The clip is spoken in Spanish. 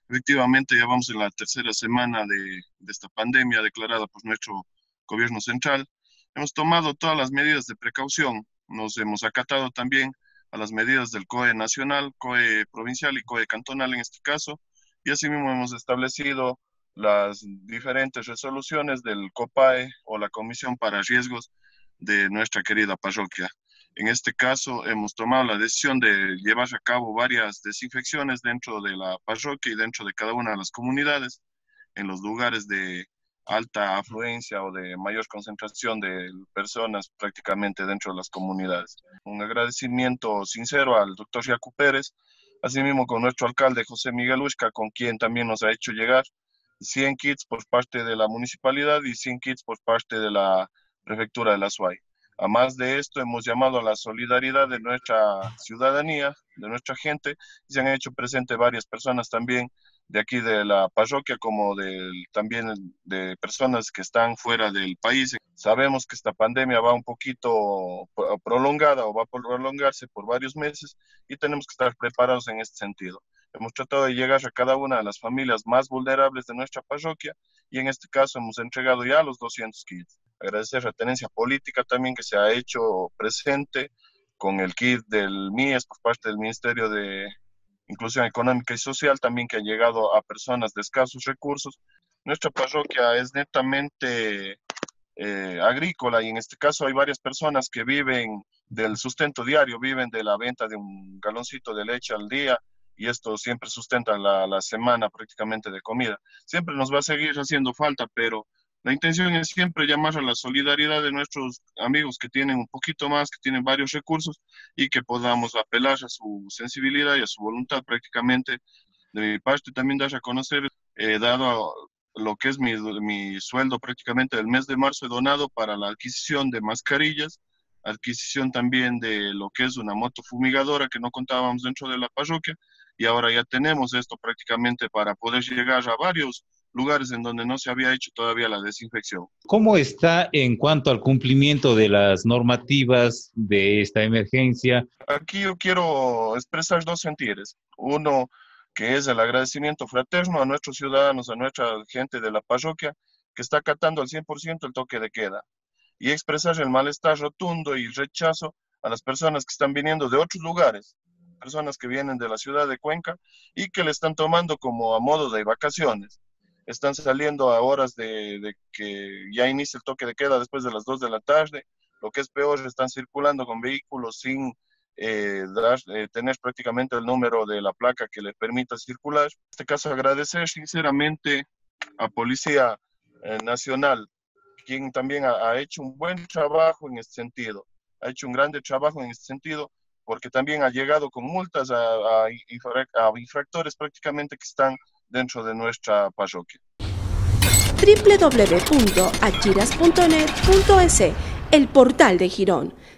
Efectivamente, ya vamos en la tercera semana de esta pandemia declarada por nuestro gobierno central. Hemos tomado todas las medidas de precaución. Nos hemos acatado también a las medidas del COE nacional, COE provincial y COE cantonal en este caso. Y asimismo hemos establecido las diferentes resoluciones del COPAE o la Comisión para Riesgos de nuestra querida parroquia. En este caso, hemos tomado la decisión de llevar a cabo varias desinfecciones dentro de la parroquia y dentro de cada una de las comunidades, en los lugares de alta afluencia o de mayor concentración de personas prácticamente dentro de las comunidades. Un agradecimiento sincero al doctor Yacu Pérez, asimismo con nuestro alcalde José Miguel Ushka, con quien también nos ha hecho llegar 100 kits por parte de la municipalidad y 100 kits por parte de la prefectura de la SUAY. A más de esto, hemos llamado a la solidaridad de nuestra ciudadanía, de nuestra gente, y se han hecho presentes varias personas también de aquí de la parroquia, como también de personas que están fuera del país. Sabemos que esta pandemia va un poquito prolongada o va a prolongarse por varios meses y tenemos que estar preparados en este sentido. Hemos tratado de llegar a cada una de las familias más vulnerables de nuestra parroquia y en este caso hemos entregado ya los 200 kits. Agradecer la tenencia política también que se ha hecho presente con el kit del MIES por parte del Ministerio de Inclusión Económica y Social, también que ha llegado a personas de escasos recursos. Nuestra parroquia es netamente agrícola y en este caso hay varias personas que viven del sustento diario, viven de la venta de un galoncito de leche al día y esto siempre sustenta la semana prácticamente de comida. Siempre nos va a seguir haciendo falta, pero la intención es siempre llamar a la solidaridad de nuestros amigos que tienen un poquito más, que tienen varios recursos y que podamos apelar a su sensibilidad y a su voluntad prácticamente. De mi parte también dar a conocer, dado lo que es mi sueldo prácticamente del mes de marzo, he donado para la adquisición de mascarillas, adquisición también de lo que es una moto fumigadora que no contábamos dentro de la parroquia y ahora ya tenemos esto prácticamente para poder llegar a varios lugares en donde no se había hecho todavía la desinfección. ¿Cómo está en cuanto al cumplimiento de las normativas de esta emergencia? Aquí yo quiero expresar dos sentires. Uno, que es el agradecimiento fraterno a nuestros ciudadanos, a nuestra gente de la parroquia, que está acatando al 100% el toque de queda. Y expresar el malestar rotundo y rechazo a las personas que están viniendo de otros lugares, personas que vienen de la ciudad de Cuenca y que le están tomando como a modo de vacaciones. Están saliendo a horas de que ya inicia el toque de queda después de las 2 de la tarde. Lo que es peor, están circulando con vehículos sin tener prácticamente el número de la placa que le permita circular. En este caso, agradecer sinceramente a Policía Nacional, quien también ha hecho un buen trabajo en este sentido, ha hecho un grande trabajo en este sentido, porque también ha llegado con multas a infractores prácticamente que están dentro de nuestra parroquia. www.achiras.net.es, el portal de Girón.